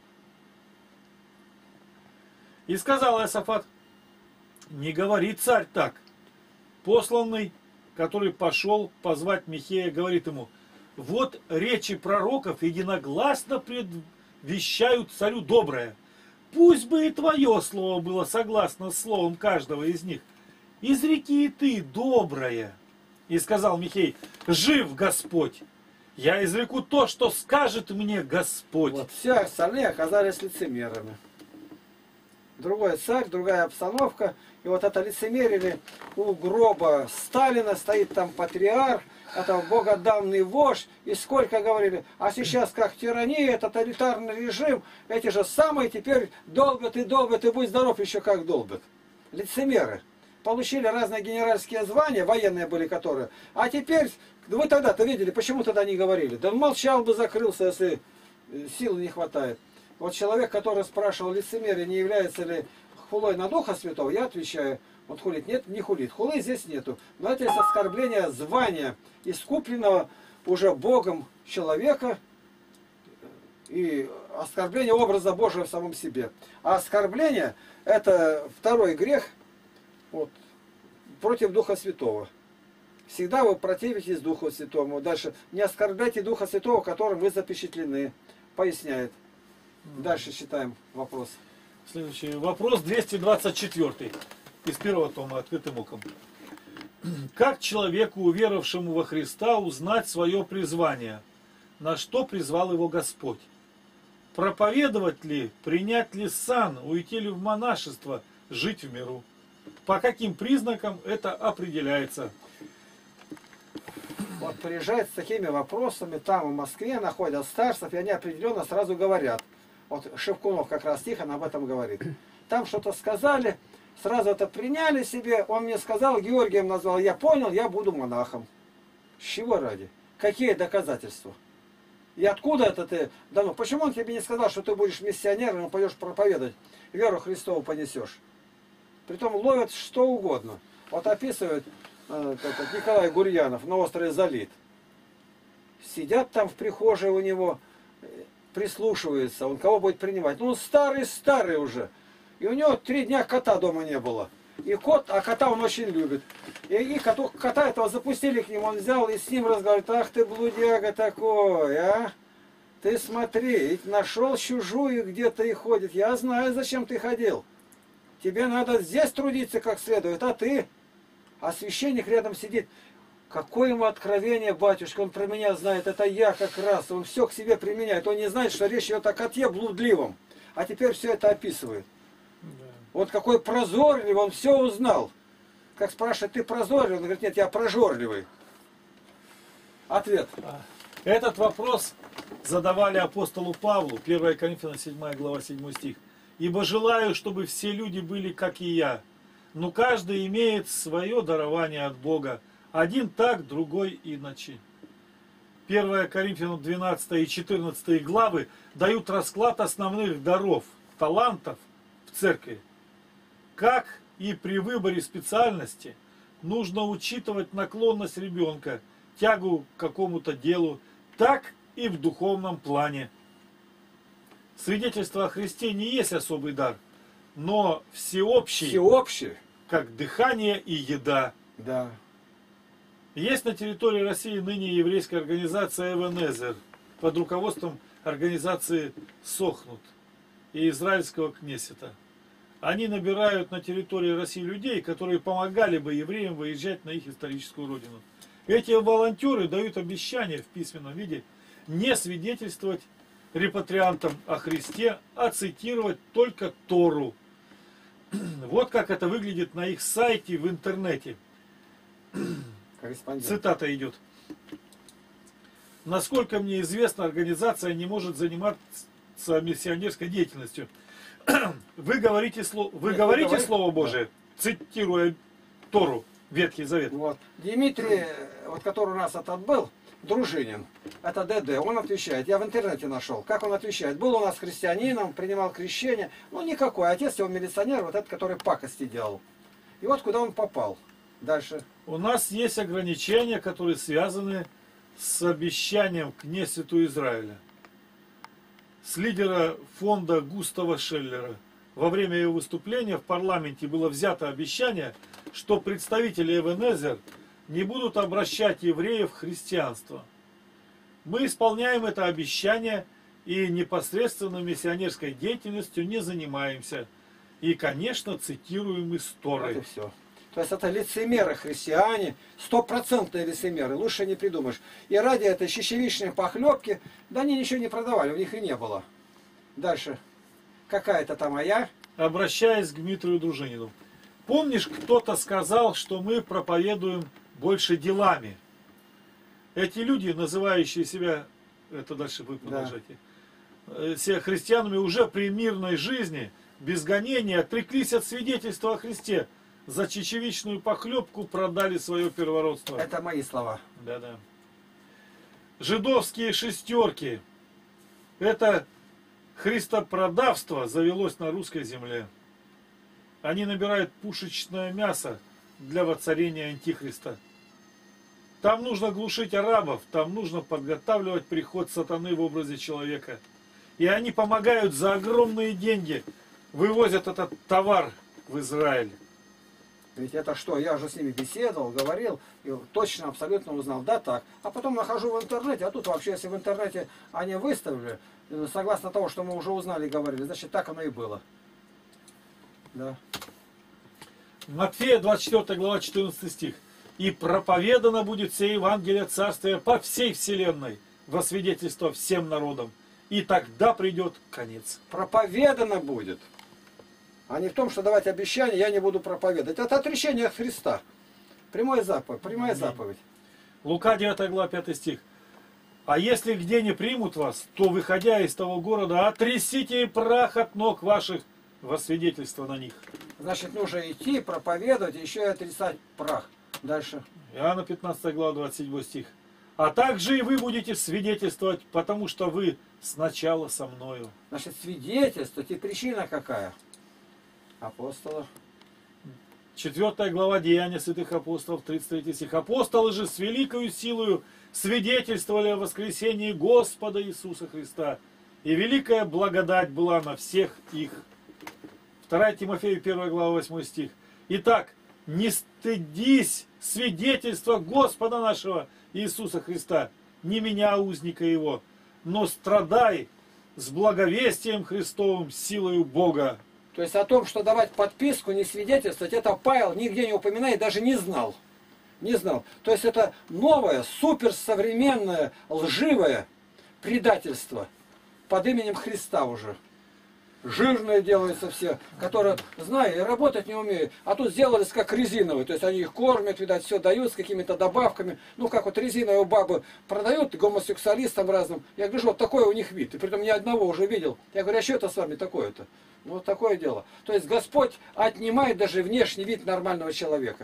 И сказал Иосафат: не говори, царь, так. Посланный, который пошел позвать Михея, говорит ему: вот речи пророков единогласно предвещают царю доброе. Пусть бы и твое слово было согласно с словом каждого из них. Изреки и ты доброе. И сказал Михей: жив Господь, я изреку то, что скажет мне Господь. Вот все остальные оказались лицемерами. Другой царь, другая обстановка. И вот это лицемерили. У гроба Сталина стоит там патриарх, это богоданный вождь. И сколько говорили, а сейчас как тирания, тоталитарный режим, эти же самые теперь долбят и долбят, и будь здоров еще как долбят. Лицемеры. Получили разные генеральские звания, военные были которые. А теперь, вы тогда-то видели, почему тогда не говорили? Да молчал бы, закрылся, если силы не хватает. Вот человек, который спрашивал, лицемерие не является ли хулой на Духа Святого, я отвечаю, он хулит. Нет, не хулит. Хулы здесь нету. Но это есть оскорбление звания искупленного уже Богом человека и оскорбление образа Божьего в самом себе. А оскорбление — это второй грех вот, против Духа Святого. Всегда вы противитесь Духу Святому. Дальше. Не оскорбляйте Духа Святого, которым вы запечатлены. Поясняет. Дальше читаем вопрос. Следующий вопрос, двести двадцать четвёртый. Из первого тома «Открытым оком». Как человеку, уверовавшему во Христа, узнать свое призвание? На что призвал его Господь? Проповедовать ли, принять ли сан, уйти ли в монашество, жить в миру? По каким признакам это определяется? Вот приезжают с такими вопросами, там в Москве находят старцев, и они определенно сразу говорят. Вот Шевкунов как раз Тихон об этом говорит. Там что-то сказали, сразу это приняли себе. Он мне сказал, Георгием назвал, я понял, я буду монахом. С чего ради? Какие доказательства? И откуда это ты? Да ну, почему он тебе не сказал, что ты будешь миссионером и пойдешь проповедовать, веру Христову понесешь? Притом ловят что угодно. Вот описывает э, этот Николай Гурьянов на острове Залит. Сидят там в прихожей у него, прислушиваются, он кого будет принимать. Ну, он старый-старый уже. И у него три дня кота дома не было. И кот, а кота он очень любит. И, и коту, кота этого запустили к нему, он взял и с ним разговаривает. Ах ты, блудяга такой, а? Ты смотри, нашел чужую где-то и ходит. Я знаю, зачем ты ходил. Тебе надо здесь трудиться как следует, а ты? А священник рядом сидит. Какое ему откровение, батюшка, он про меня знает, это я как раз, он все к себе применяет. Он не знает, что речь идет о коте блудливом. А теперь все это описывает. Да. Вот какой прозорливый, он все узнал. Как спрашивает, ты прозорливый? Он говорит, нет, я прожорливый. Ответ. Этот вопрос задавали апостолу Павлу, первое Коринфянам седьмая глава, седьмой стих. «Ибо желаю, чтобы все люди были, как и я, но каждый имеет свое дарование от Бога, один так, другой иначе». первое Коринфянам двенадцатая и четырнадцатая главы дают расклад основных даров, талантов в церкви. Как и при выборе специальности нужно учитывать наклонность ребенка, тягу к какому-то делу, так и в духовном плане. Свидетельство о Христе не есть особый дар, но всеобщий, всеобщий, как дыхание и еда. Да. Есть на территории России ныне еврейская организация Эвенезер под руководством организации Сохнут и израильского Кнессета. Они набирают на территории России людей, которые помогали бы евреям выезжать на их историческую родину. Эти волонтеры дают обещание в письменном виде не свидетельствовать репатриантам о Христе, а цитировать только Тору. Вот как это выглядит на их сайте в интернете. Цитата идет. Насколько мне известно, организация не может заниматься миссионерской деятельностью. Вы говорите, слово, вы Нет, говорите вы Слово Божие, да. Цитируя Тору, Ветхий Завет. Вот. Дмитрий, вот, который у нас этот был, Дружинин, это ДД, он отвечает, я в интернете нашел, как он отвечает. Был у нас христианином, принимал крещение, ну никакой, отец его милиционер, вот этот, который пакости делал. И вот куда он попал. Дальше. У нас есть ограничения, которые связаны с обещанием Кнессету Израиля. С лидера фонда Густава Шеллера. Во время его выступления в парламенте было взято обещание, что представители Эбенезер не будут обращать евреев в христианство. Мы исполняем это обещание и непосредственно миссионерской деятельностью не занимаемся. И, конечно, цитируем из Торы. Вот и все. То есть это лицемеры христиане, стопроцентные лицемеры, лучше не придумаешь. И ради этой чечевичной похлебки, да они ничего не продавали, у них и не было. Дальше. Какая-то там моя. Обращаясь к Дмитрию Дружинину. Помнишь, кто-то сказал, что мы проповедуем больше делами? Эти люди, называющие себя, это дальше вы продолжаете, да. Себя христианами уже при мирной жизни, без гонения, отреклись от свидетельства о Христе. За чечевичную похлебку продали свое первородство. Это мои слова. Да-да. Жидовские шестерки. Это христопродавство завелось на русской земле. Они набирают пушечное мясо для воцарения антихриста. Там нужно глушить арабов, там нужно подготавливать приход сатаны в образе человека. И они помогают за огромные деньги, вывозят этот товар в Израиль. Ведь это что, я же с ними беседовал, говорил, и точно, абсолютно узнал, да, так. А потом нахожу в интернете, а тут вообще, если в интернете они выставили, согласно того, что мы уже узнали и говорили, значит, так оно и было. Да. Матфея двадцать четвёртая глава, четырнадцатый стих. «И проповедано будет все Евангелие Царствия по всей вселенной, во свидетельство всем народам, и тогда придет конец». Проповедано будет. А не в том, что давать обещания, я не буду проповедовать. Это отречение от Христа. Прямая заповедь. Прямая заповедь. Лука девятая глава, пятый стих. «А если где не примут вас, то, выходя из того города, отрясите прах от ног ваших во свидетельство на них». Значит, нужно идти, проповедовать, еще и отрицать прах. Дальше. Иоанна пятнадцатая глава, двадцать седьмой стих. «А также и вы будете свидетельствовать, потому что вы сначала со мною». Значит, свидетельствовать, и причина какая? Апостолов. Четвертая глава Деяния святых апостолов, тридцать третий стих. «Апостолы же с великою силою свидетельствовали о воскресении Господа Иисуса Христа, и великая благодать была на всех их». вторая Тимофею первая глава, восьмой стих. «Итак, не стыдись свидетельства Господа нашего Иисуса Христа, не меня, узника Его, но страдай с благовестием Христовым силою Бога». То есть о том, что давать подписку, не свидетельствовать, это Павел нигде не упоминает, даже не знал. Не знал. То есть это новое, суперсовременное, лживое предательство под именем Христа уже. Жирные делаются все, которые, знаю, и работать не умеют. А тут сделались как резиновые. То есть они их кормят, видать, все дают с какими-то добавками. Ну, как вот резиновые бабы продают гомосексуалистам разным. Я говорю, вот такой у них вид. И притом ни одного уже видел. Я говорю, а что это с вами такое-то? Ну, вот такое дело. То есть Господь отнимает даже внешний вид нормального человека.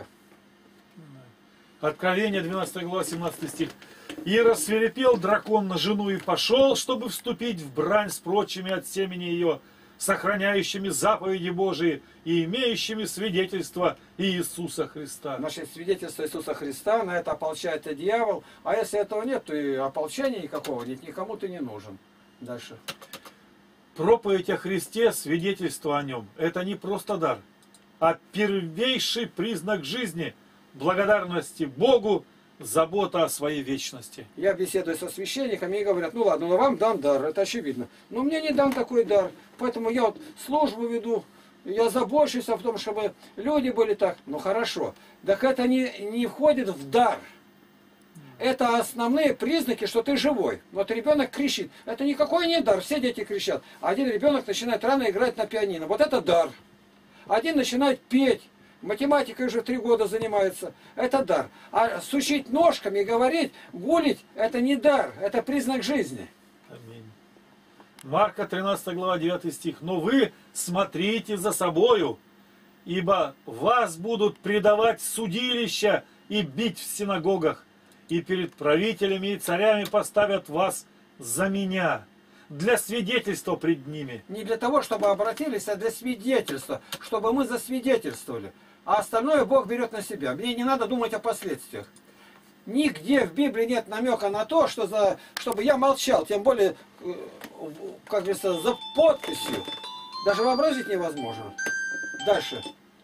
Откровение двенадцатая глава, семнадцатый стих. «И рассвирепел дракон на жену и пошел, чтобы вступить в брань с прочими от семени ее, сохраняющими заповеди Божии и имеющими свидетельство Иисуса Христа». Значит, свидетельство Иисуса Христа, на это ополчается дьявол. А если этого нет, то и ополчения никакого нет, никому ты не нужен. Дальше. Проповедь о Христе, свидетельство о Нем, это не просто дар, а первейший признак жизни, благодарности Богу, забота о своей вечности. Я беседую со священниками и говорят, ну ладно, ну вам дам дар, это очевидно. Но мне не дам такой дар, поэтому я вот службу веду, я забочусь о том, чтобы люди были так. Ну хорошо. Так это не, не входит в дар. Это основные признаки, что ты живой. Вот ребенок кричит. Это никакой не дар. Все дети кричат. Один ребенок начинает рано играть на пианино. Вот это дар. Один начинает петь. Математикой уже три года занимается. Это дар. А сучить ножками, говорить, гулить, это не дар. Это признак жизни. Аминь. Марка тринадцатая глава девятый стих. Но вы смотрите за собою, ибо вас будут предавать в судилища и бить в синагогах, и перед правителями и царями поставят вас за меня, для свидетельства пред ними. Не для того, чтобы обратились, а для свидетельства, чтобы мы засвидетельствовали. А остальное Бог берет на себя. Мне не надо думать о последствиях. Нигде в Библии нет намека на то, что за, чтобы я молчал, тем более, как говорится, за подписью. Даже вообразить невозможно. Дальше.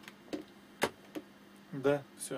Да, все.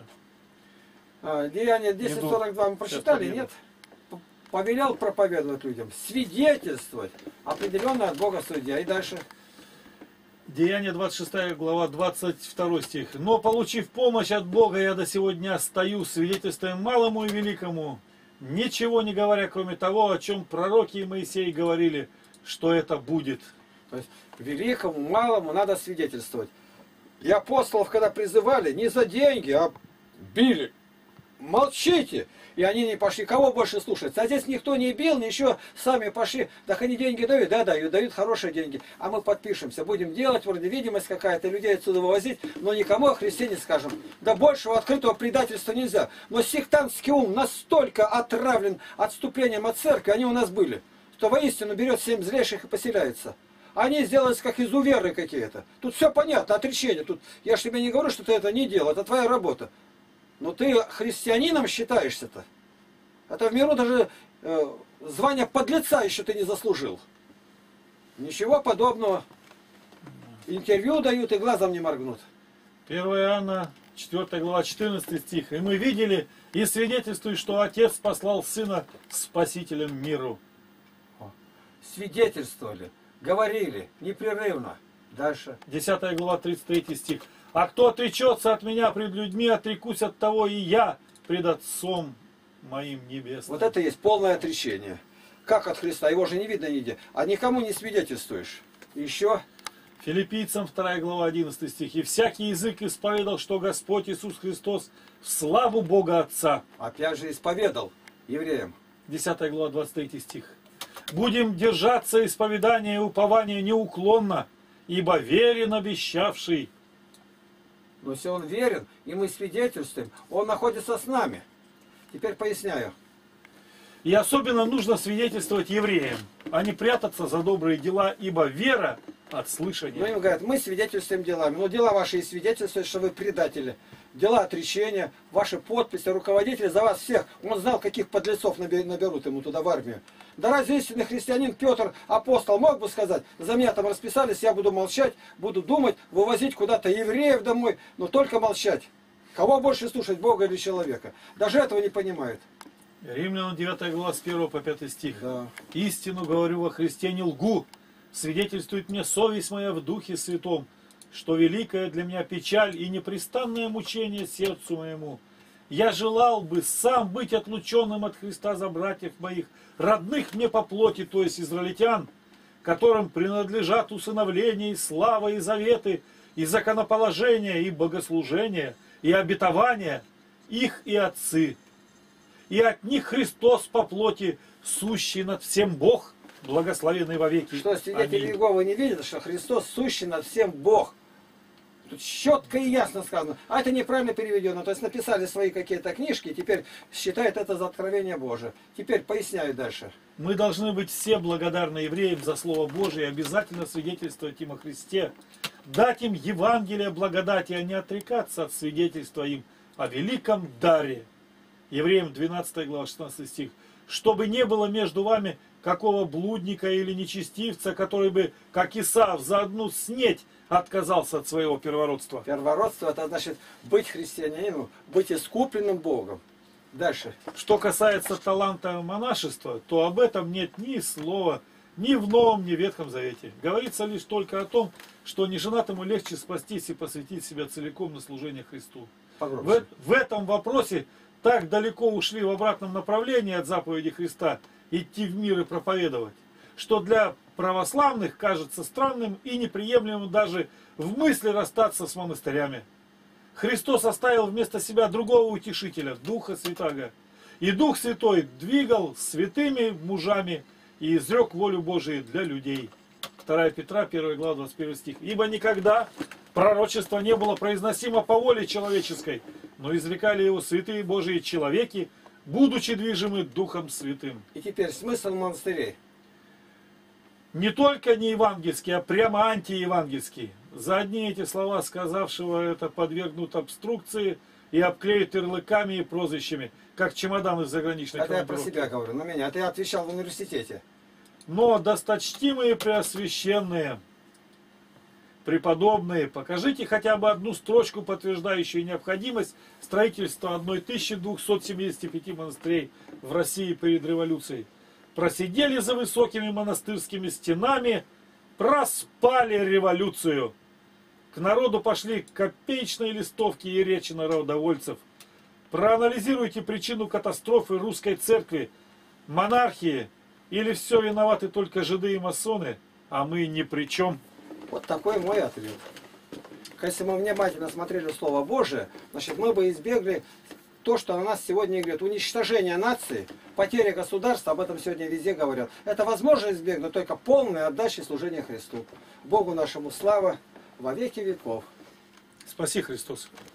А, Деяние десять сорок два мы прочитали, нет? Повелел проповедовать людям, свидетельствовать, определенно от Бога судья. И дальше. Деяние двадцать шестая глава двадцать второй стих. Но получив помощь от Бога, я до сего дня стою, свидетельствуя малому и великому, ничего не говоря, кроме того, о чем пророки и Моисей говорили, что это будет. То есть великому, малому надо свидетельствовать. И апостолов, когда призывали, не за деньги, а били. Молчите! И они не пошли. Кого больше слушать? А здесь никто не бил, ничего, сами пошли. Так они деньги дают? Да, дают, дают хорошие деньги. А мы подпишемся, будем делать, вроде видимость какая-то, людей отсюда вывозить, но никому о Христе не скажем. Да большего открытого предательства нельзя. Но сектантский ум настолько отравлен отступлением от церкви, они у нас были, что воистину берет семь злейших и поселяется. Они сделались как изуверы какие-то. Тут все понятно, отречение. Тут я же тебе не говорю, что ты это не делал, это твоя работа. Но ты христианином считаешься-то. Это в миру даже э, звание подлеца еще ты не заслужил. Ничего подобного. Интервью дают и глазом не моргнут. первое Иоанна четвёртая глава четырнадцатый стих. И мы видели и свидетельствуем, что Отец послал Сына Спасителем миру. Свидетельствовали, говорили непрерывно. Дальше. десятая глава тридцать третий стих. А кто отречется от меня пред людьми, отрекусь от того и я пред Отцом моим небесным. Вот это есть полное отречение. Как от Христа? Его же не видно нигде. А никому не свидетельствуешь. Еще. Филиппийцам вторая глава одиннадцатый стих. И всякий язык исповедал, что Господь Иисус Христос в славу Бога Отца. Опять же исповедал евреям. десятая глава двадцать третий стих. Будем держаться исповедания и упования неуклонно, ибо верен обещавший. Но если он верен, и мы свидетельствуем, он находится с нами. Теперь поясняю. И особенно нужно свидетельствовать евреям, а не прятаться за добрые дела, ибо вера от слышания. Ну им говорят, мы свидетельствуем делами. Но дела ваши и свидетельствуют, что вы предатели. Дела отречения, ваши подписи, руководители за вас всех. Он знал, каких подлецов наберут ему туда в армию. Да разве истинный христианин Петр, апостол, мог бы сказать, за меня там расписались, я буду молчать, буду думать, вывозить куда-то евреев домой, но только молчать. Кого больше слушать, Бога или человека? Даже этого не понимают. Римлянам девятая глава с первого по пятый стих. Да. Истину говорю во Христе, не лгу. Свидетельствует мне совесть моя в Духе Святом, что великая для меня печаль и непрестанное мучение сердцу моему. Я желал бы сам быть отлученным от Христа за братьев моих, родных мне по плоти, то есть израильтян, которым принадлежат усыновление, и слава, и заветы, и законоположение, и богослужение, и обетование, их и отцы. И от них Христос по плоти, сущий над всем Бог, благословенный во веки. Что, свидетели Аминь. Иеговы не видят, что Христос сущий над всем Бог? Тут четко и ясно сказано. А это неправильно переведено. То есть написали свои какие-то книжки, и теперь считают это за откровение Божие. Теперь поясняю дальше. Мы должны быть все благодарны евреям за Слово Божие и обязательно свидетельствовать им о Христе, дать им Евангелие благодати, а не отрекаться от свидетельства им о великом даре. Евреям двенадцатая глава шестнадцатый стих. Чтобы не было между вами какого блудника или нечестивца, который бы, как Исав, за одну снеть отказался от своего первородства. Первородство — это значит быть христианином, быть искупленным Богом. Дальше. Что касается таланта монашества, то об этом нет ни слова ни в Новом, ни в Ветхом Завете. Говорится лишь только о том, что неженатому легче спастись и посвятить себя целиком на служение Христу. В, в этом вопросе так далеко ушли в обратном направлении от заповеди Христа идти в мир и проповедовать, что для православных кажется странным и неприемлемым даже в мысли расстаться с монастырями. Христос оставил вместо себя другого утешителя, Духа Святаго. И Дух Святой двигал святыми мужами и изрек волю Божию для людей. вторая Петра, первая глава, двадцать первый стих. Ибо никогда пророчество не было произносимо по воле человеческой, но изрекали его святые Божии человеки, будучи движимы Духом Святым. И теперь смысл монастырей. Не только не евангельский, а прямо антиевангельский. За одни эти слова сказавшего это подвергнут обструкции и обклеют ярлыками и прозвищами, как чемодан из заграничной Это командировки. я про себя говорю, на меня. Это я отвечал в университете. Но досточтимые преосвященные, преподобные, покажите хотя бы одну строчку, подтверждающую необходимость строительства тысячи двухсот семидесяти пяти монастырей в России перед революцией. Просидели за высокими монастырскими стенами, проспали революцию. К народу пошли копеечные листовки и речи народовольцев. Проанализируйте причину катастрофы русской церкви, монархии, или все виноваты только жиды и масоны, а мы ни при чем. Вот такой мой ответ. Если мы внимательно смотрели Слово Божие, значит, мы бы избегли то, что на нас сегодня говорят. Уничтожение нации, потеря государства, об этом сегодня везде говорят. Это возможно избегнуть только полной отдачей служения Христу. Богу нашему слава во веки веков. Спаси Христос.